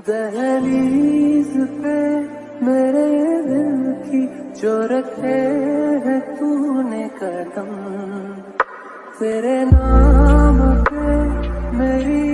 दहलीज पे मेरे दिल की जो रखे है तूने कदम, तेरे नाम पे मेरी